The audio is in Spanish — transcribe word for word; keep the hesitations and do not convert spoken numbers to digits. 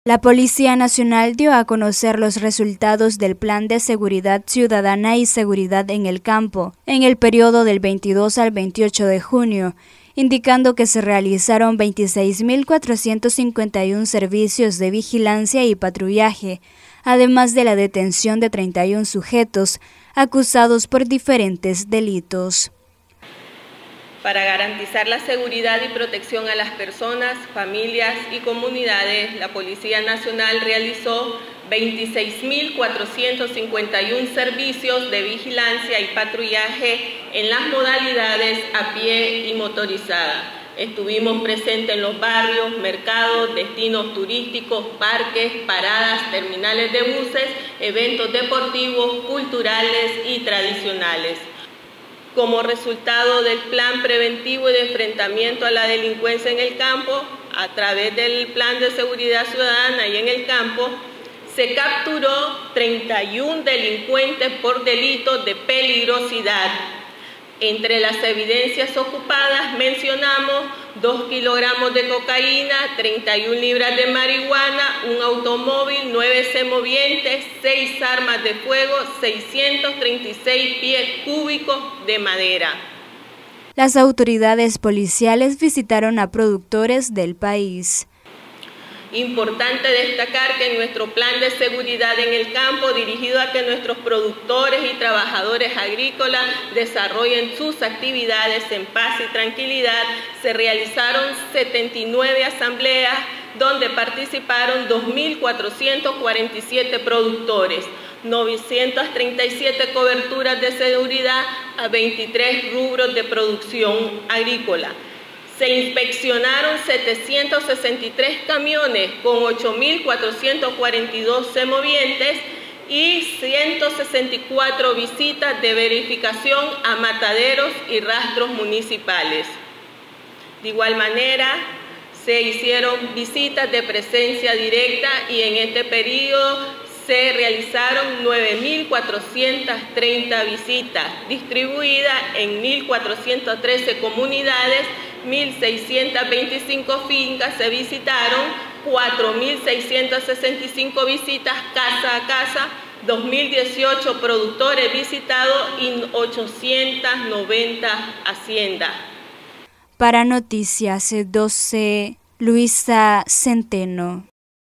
La Policía Nacional dio a conocer los resultados del Plan de Seguridad Ciudadana y Seguridad en el Campo en el periodo del veintidós al veintiocho de junio, indicando que se realizaron veintiséis mil cuatrocientos cincuenta y uno servicios de vigilancia y patrullaje, además de la detención de treinta y uno sujetos acusados por diferentes delitos. Para garantizar la seguridad y protección a las personas, familias y comunidades, la Policía Nacional realizó veintiséis mil cuatrocientos cincuenta y uno servicios de vigilancia y patrullaje en las modalidades a pie y motorizada. Estuvimos presentes en los barrios, mercados, destinos turísticos, parques, paradas, terminales de buses, eventos deportivos, culturales y tradicionales. Como resultado del plan preventivo y de enfrentamiento a la delincuencia en el campo, a través del plan de seguridad ciudadana y en el campo, se capturó treinta y uno delincuentes por delitos de peligrosidad. Entre las evidencias ocupadas mencionamos dos kilogramos de cocaína, treinta y una libras de marihuana, un automóvil, nueve semovientes, seis armas de fuego, seiscientos treinta y seis pies cúbicos de madera. Las autoridades policiales visitaron a productores del país. Importante destacar que nuestro plan de seguridad en el campo, dirigido a que nuestros productores y trabajadores agrícolas desarrollen sus actividades en paz y tranquilidad, se realizaron setenta y nueve asambleas donde participaron dos mil cuatrocientos cuarenta y siete productores, novecientas treinta y siete coberturas de seguridad a veintitrés rubros de producción agrícola. Se inspeccionaron setecientos sesenta y tres camiones con ocho mil cuatrocientos cuarenta y dos semovientes y ciento sesenta y cuatro visitas de verificación a mataderos y rastros municipales. De igual manera, se hicieron visitas de presencia directa y en este periodo se realizaron nueve mil cuatrocientas treinta visitas, distribuidas en mil cuatrocientas trece comunidades, mil seiscientas veinticinco fincas se visitaron, cuatro mil seiscientas sesenta y cinco visitas casa a casa, dos mil dieciocho productores visitados y ochocientas noventa haciendas. Para Noticias doce, Luisa Centeno.